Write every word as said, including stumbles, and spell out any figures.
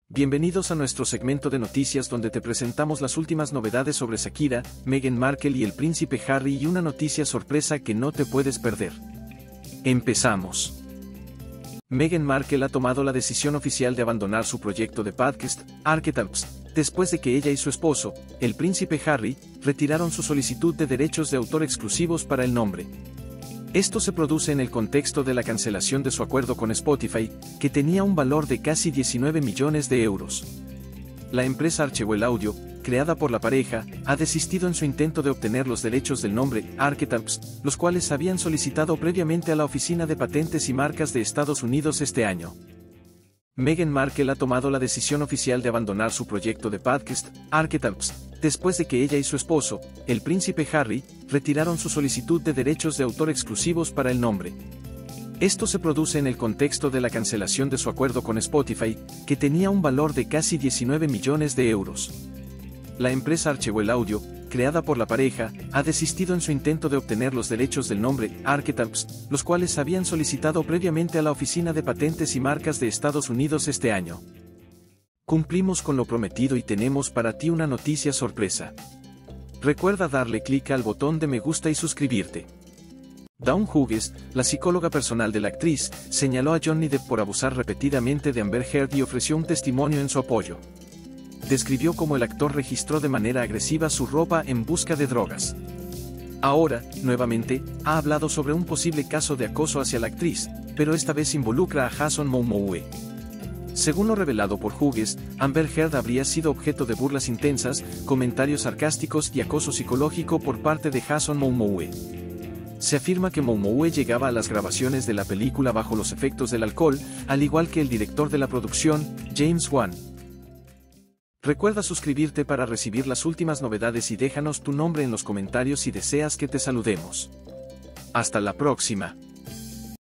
Bienvenidos a nuestro segmento de noticias donde te presentamos las últimas novedades sobre Shakira, Meghan Markle y el príncipe Harry y una noticia sorpresa que no te puedes perder. Empezamos. Meghan Markle ha tomado la decisión oficial de abandonar su proyecto de podcast, Archetypes, después de que ella y su esposo, el príncipe Harry, retiraron su solicitud de derechos de autor exclusivos para el nombre. Esto se produce en el contexto de la cancelación de su acuerdo con Spotify, que tenía un valor de casi diecinueve millones de euros. La empresa Archewell Audio, creada por la pareja, ha desistido en su intento de obtener los derechos del nombre Archetypes, los cuales habían solicitado previamente a la Oficina de Patentes y Marcas de Estados Unidos este año. Meghan Markle ha tomado la decisión oficial de abandonar su proyecto de podcast, Archetypes, después de que ella y su esposo, el príncipe Harry, retiraron su solicitud de derechos de autor exclusivos para el nombre. Esto se produce en el contexto de la cancelación de su acuerdo con Spotify, que tenía un valor de casi diecinueve millones de euros. La empresa Archewell Audio, creada por la pareja, ha desistido en su intento de obtener los derechos del nombre Archetypes, los cuales habían solicitado previamente a la Oficina de Patentes y Marcas de Estados Unidos este año. Cumplimos con lo prometido y tenemos para ti una noticia sorpresa. Recuerda darle clic al botón de me gusta y suscribirte. Dawn Hughes, la psicóloga personal de la actriz, señaló a Johnny Depp por abusar repetidamente de Amber Heard y ofreció un testimonio en su apoyo. Describió cómo el actor registró de manera agresiva su ropa en busca de drogas. Ahora, nuevamente, ha hablado sobre un posible caso de acoso hacia la actriz, pero esta vez involucra a Jason Momoa. Según lo revelado por Hughes, Amber Heard habría sido objeto de burlas intensas, comentarios sarcásticos y acoso psicológico por parte de Jason Momoa. Se afirma que Momoa llegaba a las grabaciones de la película bajo los efectos del alcohol, al igual que el director de la producción, James Wan. Recuerda suscribirte para recibir las últimas novedades y déjanos tu nombre en los comentarios si deseas que te saludemos. Hasta la próxima.